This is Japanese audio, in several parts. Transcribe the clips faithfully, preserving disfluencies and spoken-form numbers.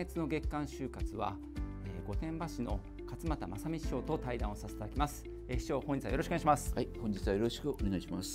月の月刊就活は、えー、御殿場市の勝俣正美市長と対談をさせていただきます。えー、市長、本日はよろしくお願いします。 はい、本日はよろしくお願いします。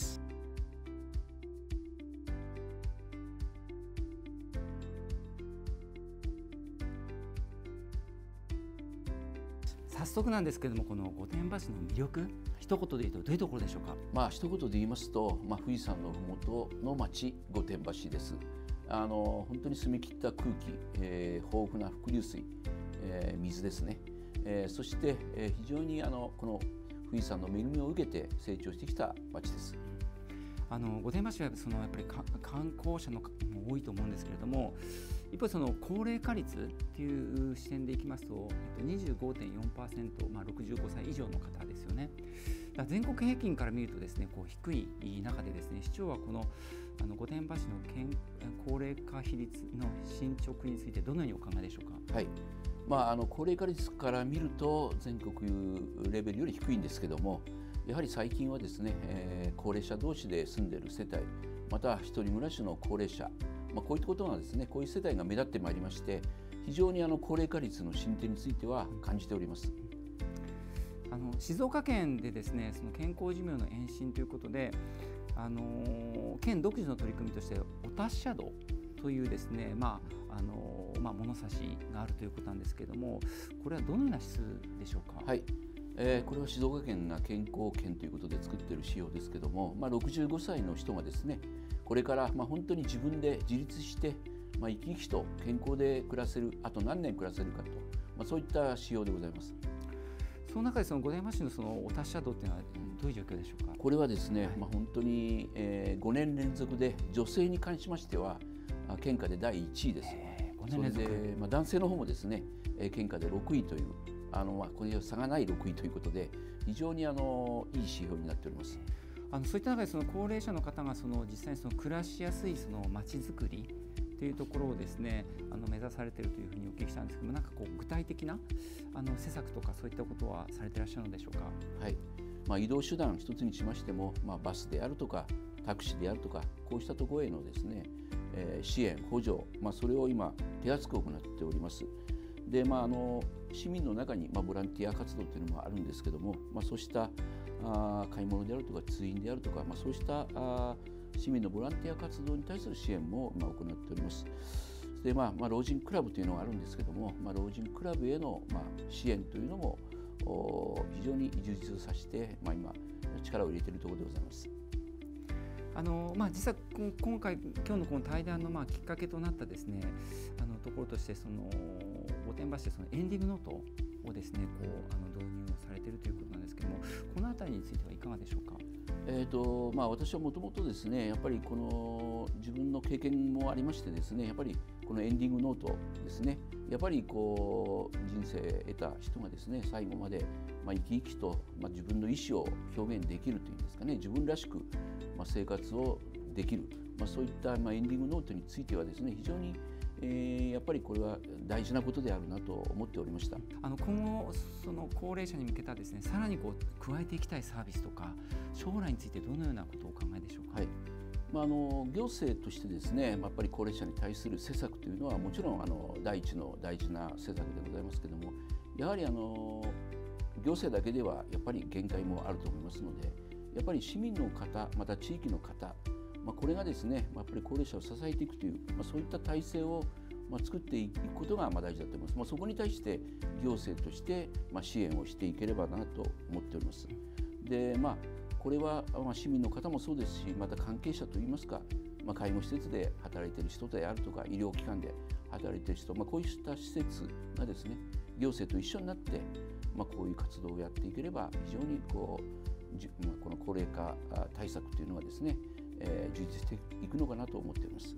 早速なんですけれども、この御殿場市の魅力、一言で言うとどういうところでしょうか。 まあ一言で言いますと、まあ、富士山のふもとの町御殿場市です。あの本当に澄み切った空気、えー、豊富な伏流水、えー、水ですね、えー、そして、えー、非常にあのこの富士山の恵みを受けて成長してきた町です。 あの御殿場市はそのやっぱり観光者の方も多いと思うんですけれども、一方その高齢化率っていう視点でいきますと、えっと、にじゅうごてんよんパーセント、まあ、ろくじゅうごさい以上の方ですよね。だから全国平均から見るとですね、こう低い中でですね、市長はこのあの御殿場市の健高齢化比率の進捗についてどのようにお考えでしょうか。 はい、まあ、あの高齢化率から見ると全国レベルより低いんですけども、やはり最近はですね、えー、高齢者同士で住んでいる世帯、また一人暮らしの高齢者、まあ、こういったことがですね、こういう世帯が目立ってまいりまして、非常にあの高齢化率の進展については感じております。 あの静岡県でですね、その健康寿命の延伸ということで、あの県独自の取り組みとしてお達者度というですね、まああのまあ、物差しがあるということなんですけれども、これはどのような指数でしょうか。 はい、えー、これは静岡県が健康県ということで作っている指標ですけども、まあ、ろくじゅうごさいの人がですね、これからまあ本当に自分で自立して、まあ、生き生きと健康で暮らせる、あと何年暮らせるかと、まあ、そういった指標でございます。 その中でその御殿場市のそのお達者度というのはどういう状況でしょうか。 これはですね、はい、まあ、本当に、えー、ごねん連続で女性に関しましては県下でだいいちいです。ごねん連続。それで、まあ、男性の方もですね、県下でろくいという、あの、まあ、これ差がないろくいということで、非常にあのいい指標になっております。 あのそういった中でその高齢者の方がその実際にその暮らしやすいその街づくりというところをですね、あの目指されているというふうにお聞きしたんですけども、なんかこう具体的なあの施策とかそういったことはされていらっしゃるのでしょうか。 はい、まあ、移動手段一つにしましても、まあ、バスであるとかタクシーであるとか、こうしたところへのですね、えー、支援補助、まあ、それを今手厚く行っております。で、まあ、あの市民の中に、まあ、ボランティア活動というのもあるんですけども、まあ、そうしたあ買い物であるとか通院であるとか、まあ、そうしたあ市民のボランティア活動に対する支援も今行っております。で、まあまあ、老人クラブというのがあるんですけども、まあ、老人クラブへの、まあ、支援というのも非常に充実させて、まあ、今力を入れているところでございます。 あのまあ、実は今回今日のこの対談のまあきっかけとなったですね、あのところとして、その御殿場市でそのエンディングノートをですね、こうあの導入をされているということなんですけども、このあたりについてはいかがでしょうか。 えーとまあ、私はもともとですね、やっぱりこの自分の経験もありましてですね、やっぱりこのエンディングノートですね、やっぱりこう人生得た人がですね、最後までまあ生き生きと、まあ、自分の意思を表現できるというんですかね、自分らしくまあ生活をできる、まあ、そういったまあエンディングノートについてはですね、非常にえー、やっぱりこれは大事なことであるなと思っておりました。 あの今後その高齢者に向けたですね、さらにこう加えていきたいサービスとか将来についてどのようなことをお考えでしょうか。 はい、まあ、あの行政としてですね、やっぱり高齢者に対する施策というのはもちろんあの第一の大事な施策でございますけれども、やはりあの行政だけではやっぱり限界もあると思いますので、やっぱり市民の方、また地域の方、まあ、これがですね、やっぱり高齢者を支えていくという、まあ、そういった体制をまあ作っていくことがまあ大事だと思います。まあ、そこに対して行政としてまあ支援をしていければなと思っております。で、まあ、これはまあ市民の方もそうですし、また関係者といいますか、まあ、介護施設で働いている人であるとか、医療機関で働いている人、まあ、こうした施設がですね、行政と一緒になって、まあ、こういう活動をやっていければ、非常にこう、じまあ、この高齢化対策というのがですね、えー、充実していくのかなと思っています。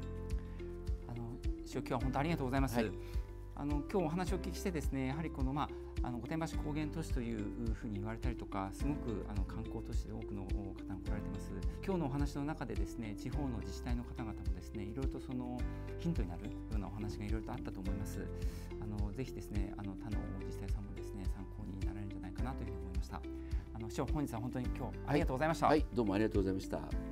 市長、今日は本当ありがとうございます。はい、あの今日お話をお聞きしてですね、やはりこの、まあ、あの御殿場市高原都市というふうに言われたりとか、すごくあの観光都市で多くの方が来られています。今日のお話の中でですね、地方の自治体の方々もですね、いろいろとそのヒントになるようなお話がいろいろとあったと思います。あのぜひですね、あの他の自治体さんもですね、参考になられるんじゃないかなというふうに思いました。あの市長、本日は本当に今日ありがとうございました。 はい、はい、どうもありがとうございました。